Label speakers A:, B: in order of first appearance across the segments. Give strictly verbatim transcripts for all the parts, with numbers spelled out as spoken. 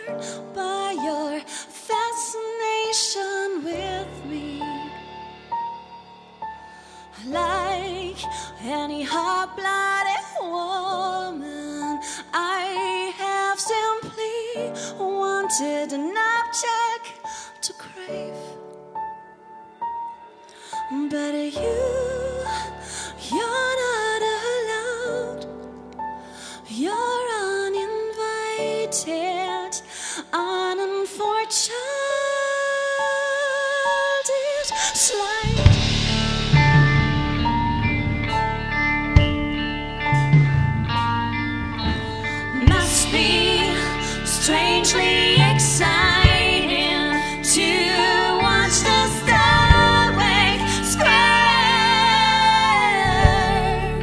A: captured by your fascination with me. Like any hot-blooded woman, I have simply wanted an object to crave. But you, you're not allowed. You're uninvited, unfortunate slide. Must be strangely exciting to watch the stomach square.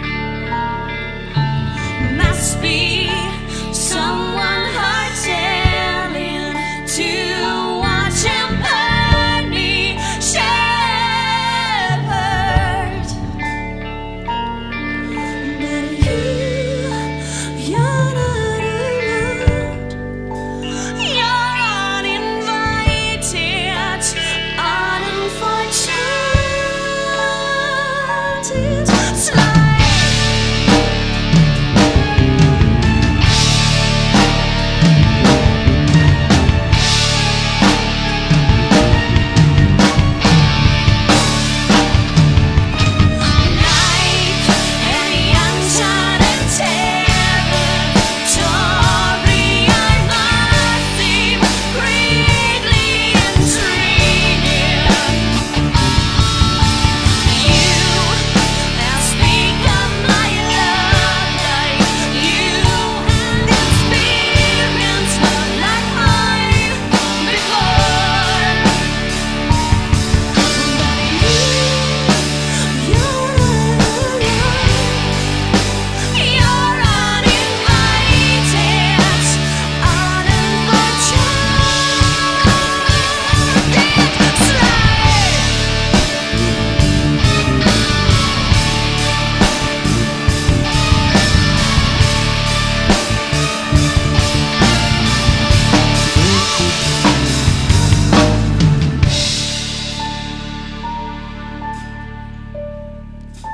A: Must be someone hard-telling to watch him burn me shepherd. But you, you're not allowed. You're uninvited, unfortunate slide.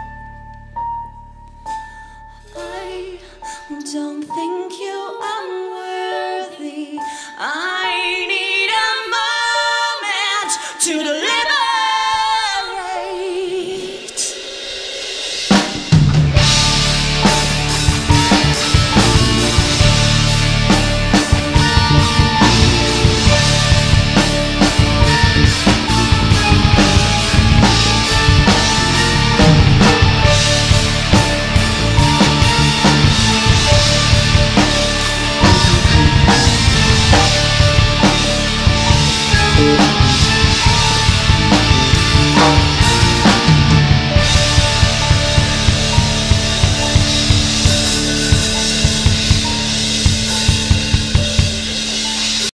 A: Don't think you are